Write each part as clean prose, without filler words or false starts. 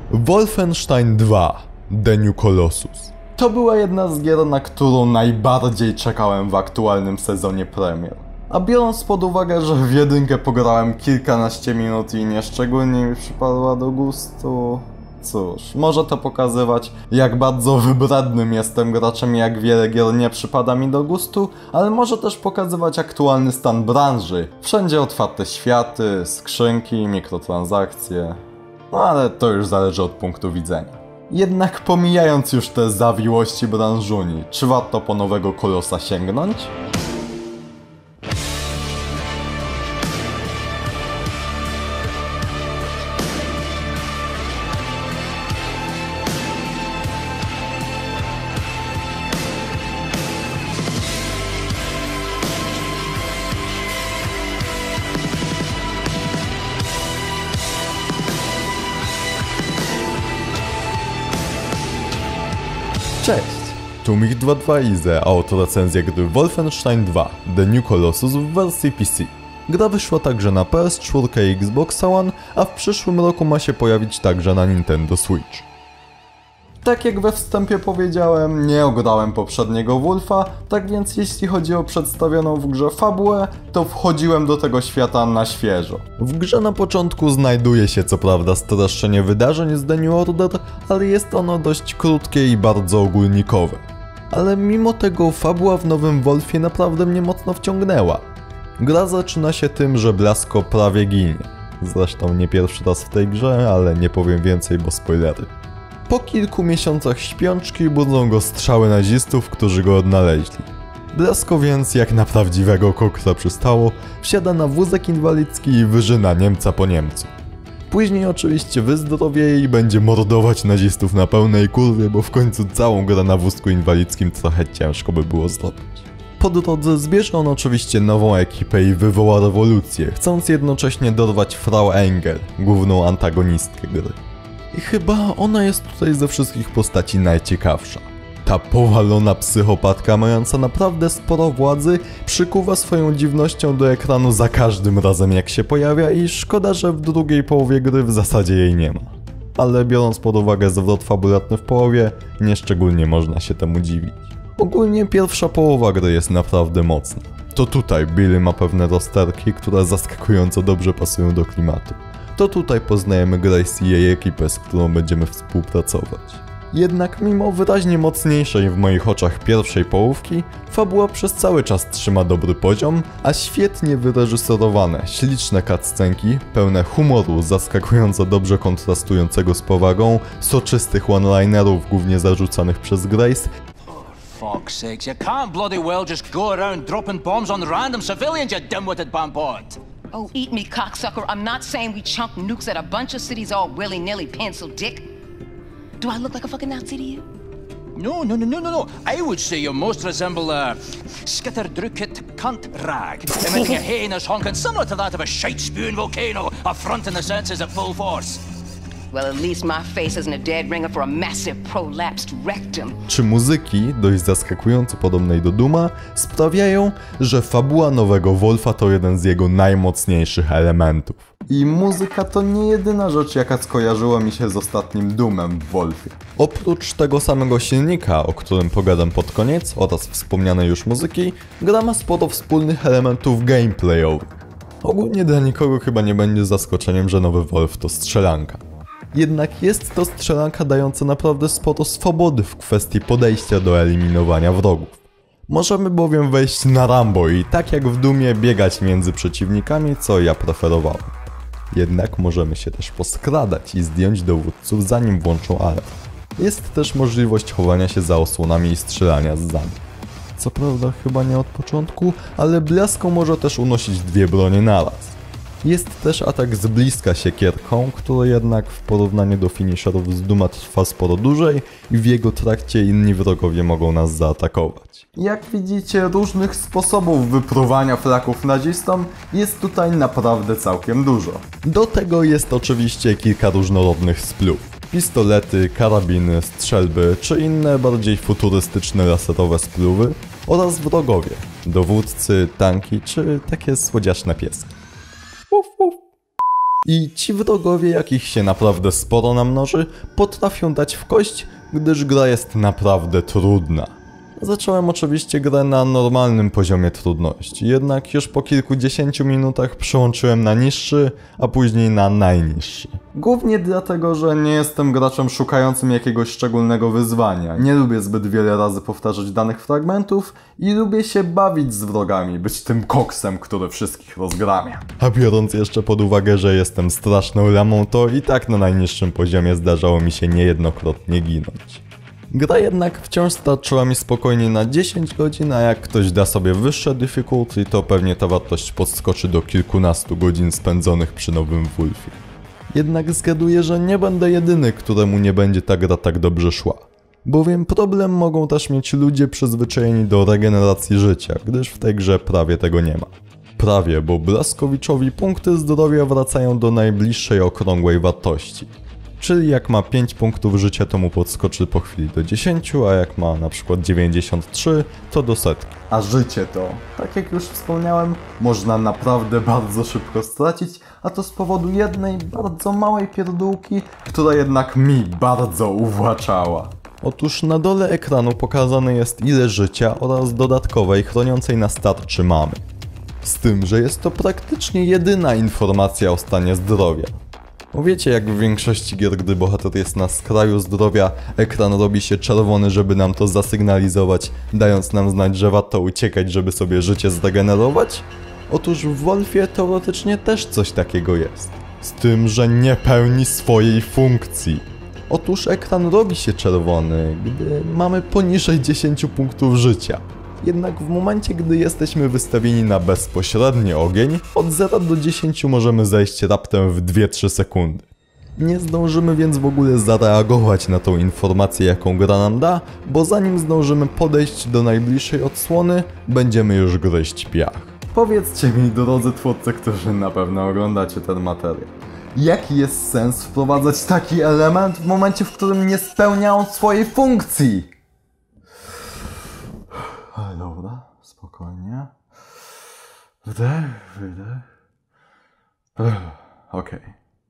Wolfenstein 2 The New Colossus. To była jedna z gier, na którą najbardziej czekałem w aktualnym sezonie premier. A biorąc pod uwagę, że w jedynkę pograłem kilkanaście minut i nieszczególnie mi przypadła do gustu... Cóż, może to pokazywać, jak bardzo wybrednym jestem graczem i jak wiele gier nie przypada mi do gustu, ale może też pokazywać aktualny stan branży. Wszędzie otwarte światy, skrzynki, mikrotransakcje... No ale to już zależy od punktu widzenia. Jednak pomijając już te zawiłości branżuni, czy warto po nowego Kolosa sięgnąć? Cześć! Tu Mich22 Ize, a oto recenzja gry Wolfenstein 2 The New Colossus w wersji PC. Gra wyszła także na PS4 i Xbox One, a w przyszłym roku ma się pojawić także na Nintendo Switch. Tak jak we wstępie powiedziałem, nie ograłem poprzedniego Wolfa, tak więc jeśli chodzi o przedstawioną w grze fabułę, to wchodziłem do tego świata na świeżo. W grze na początku znajduje się co prawda streszczenie wydarzeń z The New Order, ale jest ono dość krótkie i bardzo ogólnikowe. Ale mimo tego fabuła w nowym Wolfie naprawdę mnie mocno wciągnęła. Gra zaczyna się tym, że Blasko prawie ginie. Zresztą nie pierwszy raz w tej grze, ale nie powiem więcej, bo spoilery. Po kilku miesiącach śpiączki budzą go strzały nazistów, którzy go odnaleźli. Blasko więc, jak na prawdziwego koksa przystało, wsiada na wózek inwalidzki i wyżyna Niemca po Niemcu. Później oczywiście wyzdrowieje i będzie mordować nazistów na pełnej kurwie, bo w końcu całą grę na wózku inwalidzkim trochę ciężko by było zrobić. Po drodze zbierze on oczywiście nową ekipę i wywoła rewolucję, chcąc jednocześnie dorwać Frau Engel, główną antagonistkę gry. I chyba ona jest tutaj ze wszystkich postaci najciekawsza. Ta powalona psychopatka, mająca naprawdę sporo władzy, przykuwa swoją dziwnością do ekranu za każdym razem jak się pojawia i szkoda, że w drugiej połowie gry w zasadzie jej nie ma. Ale biorąc pod uwagę zwrot fabularny w połowie, nieszczególnie można się temu dziwić. Ogólnie pierwsza połowa gry jest naprawdę mocna. To tutaj Billy ma pewne rozterki, które zaskakująco dobrze pasują do klimatu. To tutaj poznajemy Grace i jej ekipę, z którą będziemy współpracować. Jednak mimo wyraźnie mocniejszej w moich oczach pierwszej połówki, fabuła przez cały czas trzyma dobry poziom, a świetnie wyreżyserowane, śliczne cutscenki, pełne humoru zaskakująco dobrze kontrastującego z powagą, soczystych one-linerów głównie zarzucanych przez Grace. Fuck's sakes, you can't bloody well just go around dropping bombs on random civilians, you dim-witted bampot! Oh, eat me, cocksucker. I'm not saying we chunk nukes at a bunch of cities all willy-nilly, pencil dick. Do I look like a fucking Nazi to you? No. I would say you most resemble a skitterdrookit cunt rag, emitting a heinous honking similar to that of a shite-spewing volcano, affronting the senses at full force. Well, at least my face isn't a dead ringer for a massive prolapsed rectum. Czy muzyki, dość zaskakująco podobnej do Dooma, sprawiają, że fabuła nowego Wolfa to jeden z jego najmocniejszych elementów. I muzyka to nie jedyna rzecz, jaka skojarzyła mi się z ostatnim Doomem w Wolfie. Oprócz tego samego silnika, o którym pogadam pod koniec, oraz wspomnianej już muzyki, gra ma sporo wspólnych elementów gameplayowych. Ogólnie dla nikogo chyba nie będzie zaskoczeniem, że nowy Wolf to strzelanka. Jednak jest to strzelanka dająca naprawdę sporo swobody w kwestii podejścia do eliminowania wrogów. Możemy bowiem wejść na Rambo i tak jak w Doomie biegać między przeciwnikami, co ja preferowałem. Jednak możemy się też poskradać i zdjąć dowódców zanim włączą alarm. Jest też możliwość chowania się za osłonami i strzelania z zami. Co prawda chyba nie od początku, ale Blasko może też unosić dwie bronie naraz. Jest też atak z bliska siekierką, który jednak w porównaniu do finisherów z Dooma trwa sporo dłużej i w jego trakcie inni wrogowie mogą nas zaatakować. Jak widzicie, różnych sposobów wypruwania flaków nazistom jest tutaj naprawdę całkiem dużo. Do tego jest oczywiście kilka różnorodnych splów. Pistolety, karabiny, strzelby czy inne bardziej futurystyczne laserowe spluwy oraz wrogowie, dowódcy, tanki czy takie słodziaszne pieski. Uf, uf. I ci wrogowie, jakich się naprawdę sporo namnoży, potrafią dać w kość, gdyż gra jest naprawdę trudna. Zacząłem oczywiście grę na normalnym poziomie trudności, jednak już po kilkudziesięciu minutach przełączyłem na niższy, a później na najniższy. Głównie dlatego, że nie jestem graczem szukającym jakiegoś szczególnego wyzwania, nie lubię zbyt wiele razy powtarzać danych fragmentów i lubię się bawić z wrogami, być tym koksem, który wszystkich rozgramia. A biorąc jeszcze pod uwagę, że jestem straszną lamą, to i tak na najniższym poziomie zdarzało mi się niejednokrotnie ginąć. Gra jednak wciąż starczyła mi spokojnie na 10 godzin, a jak ktoś da sobie wyższe difficulty, to pewnie ta wartość podskoczy do kilkunastu godzin spędzonych przy nowym Wolfie. Jednak zgaduję, że nie będę jedyny, któremu nie będzie ta gra tak dobrze szła. Bowiem problem mogą też mieć ludzie przyzwyczajeni do regeneracji życia, gdyż w tej grze prawie tego nie ma. Prawie, bo Blaskowiczowi punkty zdrowia wracają do najbliższej okrągłej wartości. Czyli jak ma 5 punktów życia, to mu podskoczy po chwili do 10, a jak ma na przykład 93, to do 100. A życie to, tak jak już wspomniałem, można naprawdę bardzo szybko stracić, a to z powodu jednej bardzo małej pierdółki, która jednak mi bardzo uwłaczała. Otóż na dole ekranu pokazane jest ile życia oraz dodatkowej chroniącej nas tarczy mamy. Z tym, że jest to praktycznie jedyna informacja o stanie zdrowia. Bo wiecie, jak w większości gier, gdy bohater jest na skraju zdrowia, ekran robi się czerwony, żeby nam to zasygnalizować, dając nam znać, że warto uciekać, żeby sobie życie zregenerować? Otóż w Wolfie teoretycznie też coś takiego jest. Z tym, że nie pełni swojej funkcji. Otóż ekran robi się czerwony, gdy mamy poniżej 10 punktów życia. Jednak w momencie, gdy jesteśmy wystawieni na bezpośredni ogień, od 0 do 10 możemy zejść raptem w 2-3 sekundy. Nie zdążymy więc w ogóle zareagować na tą informację, jaką gra nam da, bo zanim zdążymy podejść do najbliższej odsłony, będziemy już gryźć piach. Powiedzcie mi, drodzy twórcy, którzy na pewno oglądacie ten materiał, jaki jest sens wprowadzać taki element w momencie, w którym nie spełnia on swojej funkcji? Dobra, spokojnie. Wdech, wydech. Okej.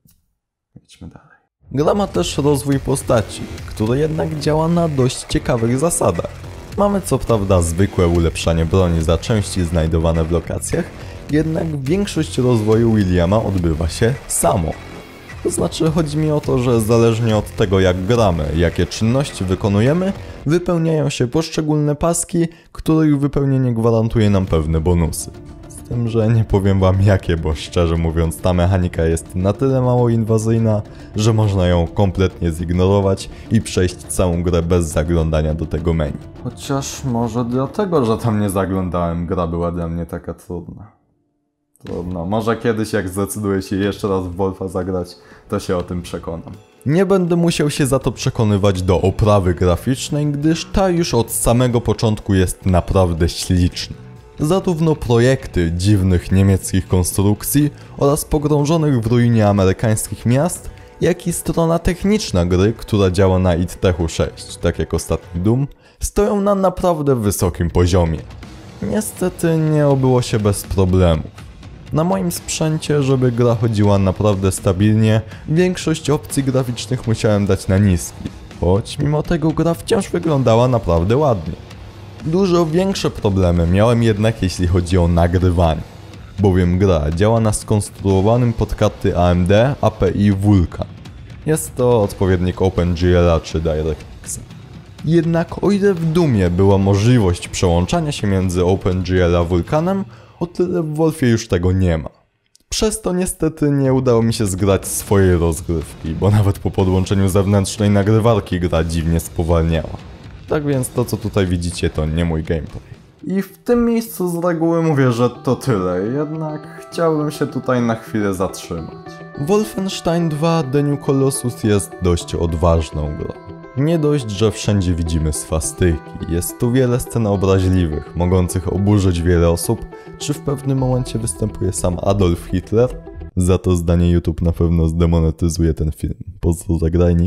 Idźmy dalej. Gra ma też rozwój postaci, który jednak działa na dość ciekawych zasadach. Mamy co prawda zwykłe ulepszanie broni za części znajdowane w lokacjach, jednak większość rozwoju Williama odbywa się samo. To znaczy chodzi mi o to, że zależnie od tego jak gramy, jakie czynności wykonujemy, wypełniają się poszczególne paski, których wypełnienie gwarantuje nam pewne bonusy. Z tym, że nie powiem wam jakie, bo szczerze mówiąc ta mechanika jest na tyle mało inwazyjna, że można ją kompletnie zignorować i przejść całą grę bez zaglądania do tego menu. Chociaż może dlatego, że tam nie zaglądałem, gra była dla mnie taka trudna. Trudno, może kiedyś jak zdecyduję się jeszcze raz w Wolfa zagrać, to się o tym przekonam. Nie będę musiał się za to przekonywać do oprawy graficznej, gdyż ta już od samego początku jest naprawdę śliczna. Zarówno projekty dziwnych niemieckich konstrukcji oraz pogrążonych w ruinie amerykańskich miast, jak i strona techniczna gry, która działa na id-Techu 6, tak jak ostatni Doom, stoją na naprawdę wysokim poziomie. Niestety nie obyło się bez problemów. Na moim sprzęcie, żeby gra chodziła naprawdę stabilnie, większość opcji graficznych musiałem dać na niski, choć mimo tego gra wciąż wyglądała naprawdę ładnie. Dużo większe problemy miałem jednak jeśli chodzi o nagrywanie, bowiem gra działa na skonstruowanym pod karty AMD API Vulkan. Jest to odpowiednik OpenGL czy DirectXa. Jednak o ile w Doomie była możliwość przełączania się między OpenGL a Vulkanem, o tyle w Wolfie już tego nie ma. Przez to niestety nie udało mi się zgrać swojej rozgrywki, bo nawet po podłączeniu zewnętrznej nagrywarki gra dziwnie spowalniała. Tak więc to co tutaj widzicie to nie mój gameplay. I w tym miejscu z reguły mówię, że to tyle, jednak chciałbym się tutaj na chwilę zatrzymać. Wolfenstein 2 The New Colossus jest dość odważną grą. Nie dość, że wszędzie widzimy swastyki, jest tu wiele scen obraźliwych, mogących oburzyć wiele osób, czy w pewnym momencie występuje sam Adolf Hitler? Za to zdanie YouTube na pewno zdemonetyzuje ten film. Pozdro zagrajnik.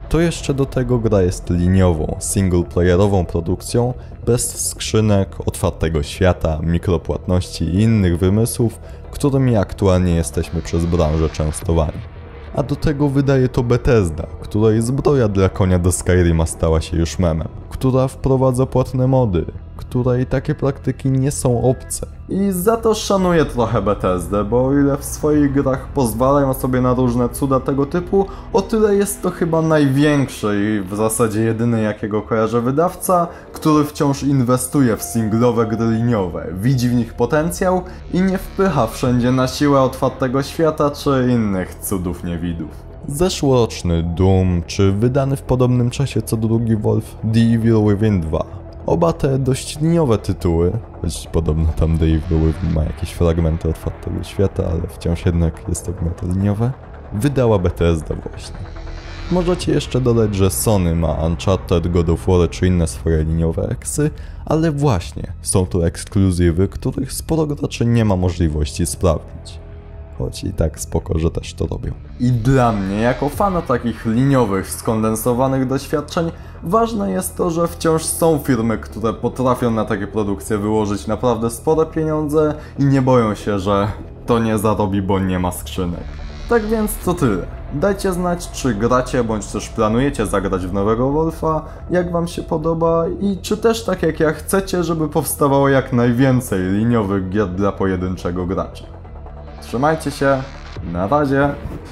To jeszcze do tego gra jest liniową, singleplayerową produkcją, bez skrzynek, otwartego świata, mikropłatności i innych wymysłów, którymi aktualnie jesteśmy przez branżę częstowani. A do tego wydaje to Bethesda, której zbroja dla konia do Skyrima stała się już memem, która wprowadza płatne mody, której takie praktyki nie są obce. I za to szanuję trochę Bethesdę, bo o ile w swoich grach pozwalają sobie na różne cuda tego typu, o tyle jest to chyba największy i w zasadzie jedyny jakiego kojarzę wydawca, który wciąż inwestuje w singlowe gry liniowe, widzi w nich potencjał i nie wpycha wszędzie na siłę otwartego świata czy innych cudów niewidów. Zeszłoroczny Doom, czy wydany w podobnym czasie co drugi Wolf The Evil Within 2. Oba te dość liniowe tytuły, choć podobno tam The Evil Within ma jakieś fragmenty otwartego świata, ale wciąż jednak jest to w miarę liniowe, wydała Bethesda właśnie. Możecie jeszcze dodać, że Sony ma Uncharted, God of War czy inne swoje liniowe eksy, ale właśnie są to ekskluzywy, których sporo graczy nie ma możliwości sprawdzić. Choć i tak spoko, że też to robią. I dla mnie, jako fana takich liniowych, skondensowanych doświadczeń, ważne jest to, że wciąż są firmy, które potrafią na takie produkcje wyłożyć naprawdę spore pieniądze i nie boją się, że to nie zarobi, bo nie ma skrzynek. Tak więc to tyle. Dajcie znać, czy gracie, bądź też planujecie zagrać w nowego Wolfa, jak wam się podoba i czy też tak jak ja chcecie, żeby powstawało jak najwięcej liniowych gier dla pojedynczego gracza. Trzymajcie się, na razie!